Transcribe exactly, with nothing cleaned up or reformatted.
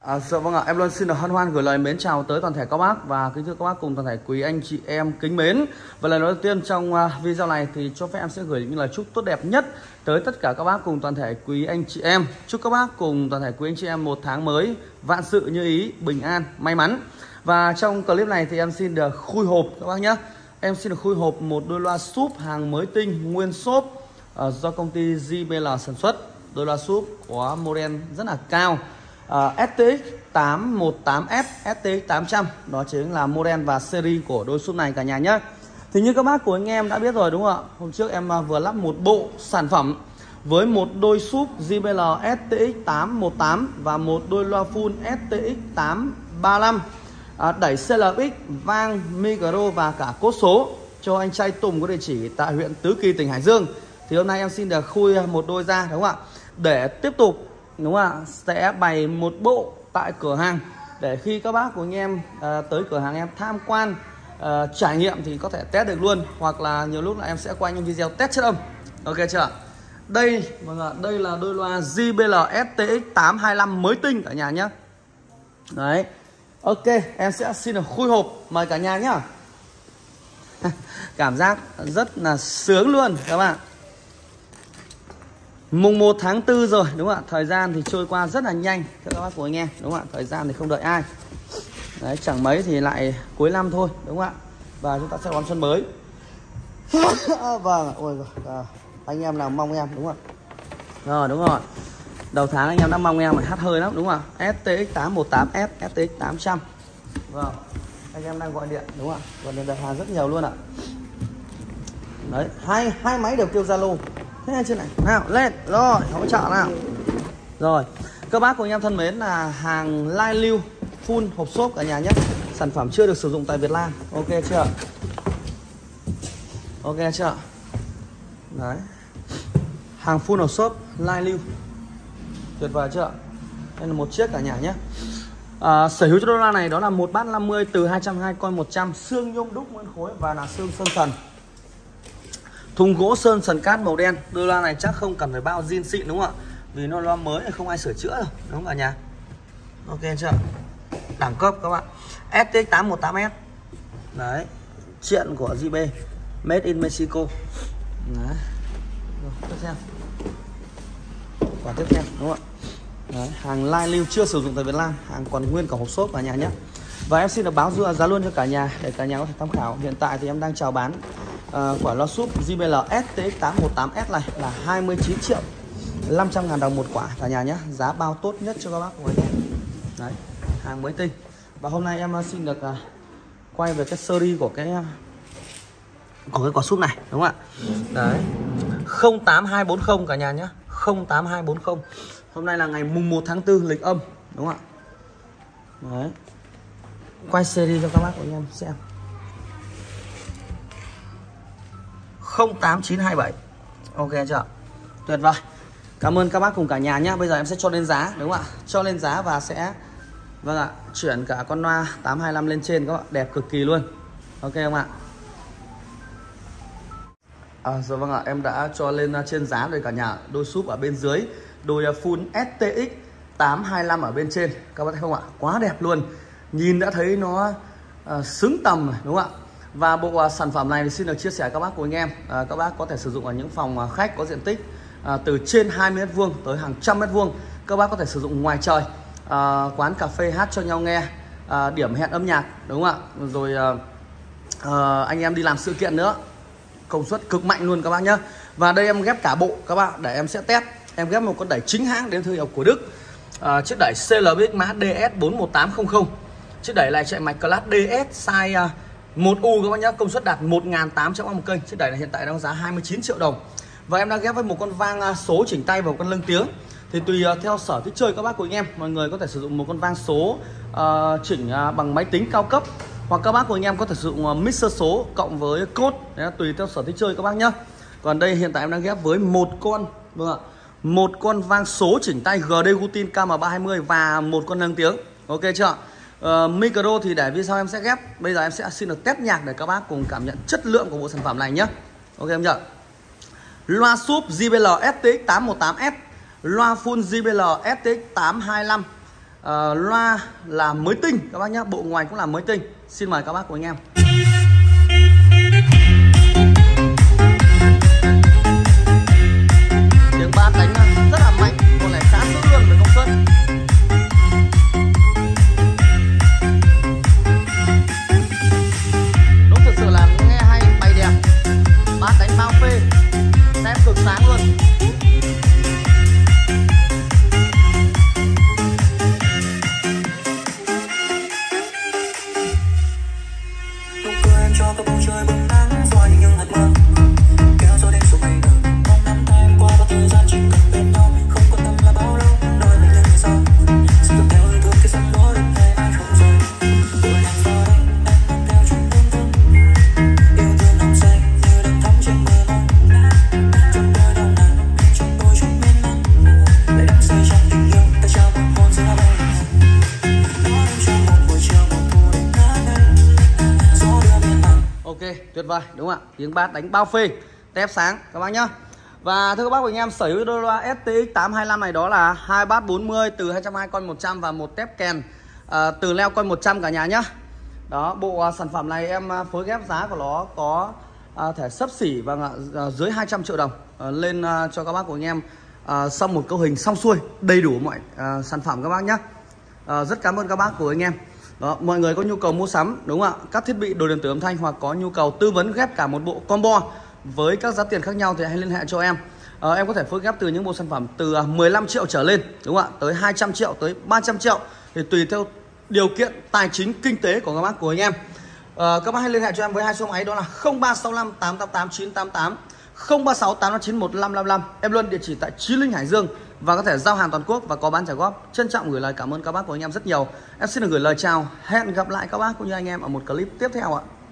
À, dạ vâng ạ, em luôn xin được hân hoan gửi lời mến chào tới toàn thể các bác và kính thưa các bác cùng toàn thể quý anh chị em kính mến. Và lần đầu tiên trong uh, video này thì cho phép em sẽ gửi những lời chúc tốt đẹp nhất tới tất cả các bác cùng toàn thể quý anh chị em. Chúc các bác cùng toàn thể quý anh chị em một tháng mới vạn sự như ý, bình an, may mắn. Và trong clip này thì em xin được khui hộp các bác nhé. Em xin được khui hộp một đôi loa súp hàng mới tinh nguyên xốp uh, do công ty gi bê lờ sản xuất. Đôi loa súp có model rất là cao. Uh, ét tê ích tám một tám S, ét tê ích tám trăm, đó chính là model và series của đôi súp này cả nhà nhé. Thì như các bác của anh em đã biết rồi đúng không ạ? Hôm trước em vừa lắp một bộ sản phẩm với một đôi súp gi bê lờ ét tê ích tám một tám và một đôi loa full ét tê ích tám ba lăm, à, đẩy xê lờ ích, vang, micro và cả cốt số cho anh trai Tùng có địa chỉ tại huyện Tứ Kỳ, tỉnh Hải Dương. Thì hôm nay em xin được khui một đôi ra đúng không ạ? Để tiếp tục đúng không ạ, sẽ bày một bộ tại cửa hàng để khi các bác của anh em à, tới cửa hàng em tham quan à, trải nghiệm thì có thể test được luôn, hoặc là nhiều lúc là em sẽ quay những video test chất âm. Ok chưa? Đây vâng ạ, đây là đôi loa gi bê lờ ét tê ích tám hai lăm mới tinh cả nhà nhé. Đấy. Ok, em sẽ xin được khui hộp, mời cả nhà nhá. Cảm giác rất là sướng luôn các bạn. Mùng một tháng tư rồi đúng không ạ? Thời gian thì trôi qua rất là nhanh thưa các bác của anh em đúng không ạ? Thời gian thì không đợi ai. Đấy, chẳng mấy thì lại cuối năm thôi đúng không ạ? Và chúng ta sẽ đón xuân mới. Vâng, ôi à, anh em nào mong em đúng không ạ? Rồi đúng rồi. Đầu tháng anh em đã mong em phải hát hơi lắm đúng không ạ? ét tê ích tám một tám S, ét tê ích tám trăm. Vâng. Anh em đang gọi điện đúng không ạ? Gọi điện đặt hàng rất nhiều luôn ạ. Đấy, hai hai máy đều kêu Zalo. Thế trên này nào lên rồi hỗ trợ nào. Rồi các bác của anh em thân mến, là hàng lai lưu full hộp xốp cả nhà nhé. Sản phẩm chưa được sử dụng tại Việt Nam. Ok chưa? Ok chưa? Đấy, hàng full hộp xốp lai lưu, tuyệt vời chưa? Đây là một chiếc cả nhà nhé. À, sở hữu cho đôi loa này đó là một bát năm mươi từ hai trăm hai mươi con một trăm, xương nhôm đúc nguyên khối và là xương sơn thần. Thùng gỗ sơn sần cát màu đen. Đôi loa này chắc không cần phải bao zin xịn đúng không ạ? Vì nó loa mới không ai sửa chữa đâu, đúng không cả nhà? Ok chưa? Đẳng cấp các bạn. ét tê ích tám một tám S. Đấy, chuyện của gi bê, made in Mexico. Đấy. Rồi, tiếp theo. Quả tiếp theo đúng không ạ? Đấy, hàng lai lưu chưa sử dụng tại Việt Nam, hàng còn nguyên cả hộp xốp cả nhà nhé. Và em xin được báo giá luôn cho cả nhà để cả nhà có thể tham khảo. Hiện tại thì em đang chào bán uh, quả loa súp gi bê lờ ét tê ích tám một tám S này là hai mươi chín triệu năm trăm ngàn đồng một quả cả nhà nhé. Giá bao tốt nhất cho các bác của anh em. Đấy, hàng mới tinh. Và hôm nay em xin được uh, quay về cái series của cái uh, của cái quả súp này đúng không ạ? Đấy, không tám hai bốn không cả nhà nhé. không tám hai bốn không. Hôm nay là ngày mùng một tháng tư lịch âm đúng không ạ? Đấy, quay series cho các bác của anh em xem. Không tám chín hai bảy. Ok chưa? Tuyệt vời. Cảm ơn các bác cùng cả nhà nhé. Bây giờ em sẽ cho lên giá đúng không ạ? Cho lên giá và sẽ vâng ạ, chuyển cả con loa tám hai lăm lên trên các bạn, đẹp cực kỳ luôn. Ok không ạ? À, rồi vâng ạ, em đã cho lên trên giá rồi cả nhà. Đôi súp ở bên dưới, đôi full ét tê ích tám hai lăm ở bên trên. Các bác thấy không ạ? Quá đẹp luôn. Nhìn đã thấy nó uh, xứng tầm đúng không ạ? Và bộ uh, sản phẩm này thì xin được chia sẻ các bác của anh em. uh, Các bác có thể sử dụng ở những phòng uh, khách có diện tích uh, từ trên hai mươi mét vuông tới hàng trăm mét vuông. Các bác có thể sử dụng ngoài trời, uh, quán cà phê hát cho nhau nghe, uh, điểm hẹn âm nhạc đúng không ạ? Rồi uh, uh, anh em đi làm sự kiện nữa, công suất cực mạnh luôn các bác nhé. Và đây em ghép cả bộ các bạn để em sẽ test. Em ghép một con đẩy chính hãng đến thương hiệu của Đức, à, chiếc đẩy xê lờ ích mã đê ét bốn một tám không không. Chiếc đẩy này chạy mạch class đê ét size uh, một U các bác nhé, công suất đạt một nghìn tám trăm ohm một kênh. Chiếc đẩy này hiện tại đang giá hai mươi chín triệu đồng. Và em đã ghép với một con vang uh, số chỉnh tay và một con lưng tiếng. Thì tùy uh, theo sở thích chơi các bác của anh em, mọi người có thể sử dụng một con vang số uh, chỉnh uh, bằng máy tính cao cấp, hoặc các bác của anh em có thể sử dụng uh, mixer số cộng với code. Đấy, tùy theo sở thích chơi các bác nhé. Còn đây hiện tại em đang ghép với một con vâng ạ, một con vang số chỉnh tay giê đê Gutin K M ba hai mươi và một con nâng tiếng. Ok chưa? Uh, micro thì để vì sao em sẽ ghép. Bây giờ em sẽ xin được test nhạc để các bác cùng cảm nhận chất lượng của bộ sản phẩm này nhé. Ok em chưa? Loa súp gi bê lờ ét tê ích tám một tám S, loa full gi bê lờ ét tê ích tám hai lăm, uh, loa là mới tinh các bác nhé, bộ ngoài cũng là mới tinh. Xin mời các bác của anh em. Tiếng bass đánh rất là mạnh, con này khá dữ luôn với công suất. Đúng thực sự là nghe hay, bay đẹp, bass đánh bao phê, tép cực sáng luôn. Cho các bầu trời bừng nắng xóa đi những hạt mưa kéo gió đến xuống mây đời mong năm tháng qua bao thời gian chỉ cần bên nhau không quan tâm là bao lâu đôi mình như sao sẽ dõi theo hơi thương cái sóng gió đừng ngày mai không rời tôi đang giờ đây em mang theo chút tương tư yêu thương nồng say như đang thắm trên mưa nắng trong đôi đầu nàng trong tôi chút miên man để đắm say trong tình yêu ta trao một hôn giữa bay nó đem cho một buổi chiều một thu đến ngã ngây gió đưa miên man. Ok, tuyệt vời đúng không ạ? Tiếng bass đánh bao phê, tép sáng các bác nhá. Và thưa các bác của anh em, sở hữu đôi loa ét tê ích tám hai lăm này đó là hai bass bốn mươi từ hai trăm hai mươi con một trăm và một tép kèn à, từ leo con một trăm cả nhà nhá. Đó, bộ à, sản phẩm này em à, phối ghép giá của nó có à, thể xấp xỉ và à, dưới hai trăm triệu đồng à, lên à, cho các bác của anh em à, xong một câu hình xong xuôi, đầy đủ mọi à, sản phẩm các bác nhá. À, rất cảm ơn các bác của anh em. Đó, mọi người có nhu cầu mua sắm đúng không ạ, các thiết bị đồ điện tử âm thanh hoặc có nhu cầu tư vấn ghép cả một bộ combo với các giá tiền khác nhau thì hãy liên hệ cho em. à, Em có thể phối ghép từ những bộ sản phẩm từ mười lăm triệu trở lên đúng không ạ, tới hai trăm triệu, tới ba trăm triệu thì tùy theo điều kiện tài chính kinh tế của các bác của anh em. à, Các bác hãy liên hệ cho em với hai số máy đó là không ba sáu năm tám tám tám chín tám tám, không ba sáu tám năm chín một năm năm năm. Em luôn địa chỉ tại Chí Linh, Hải Dương và có thể giao hàng toàn quốc và có bán trả góp. Trân trọng gửi lời cảm ơn các bác của anh em rất nhiều. Em xin được gửi lời chào, hẹn gặp lại các bác cũng như anh em ở một clip tiếp theo ạ.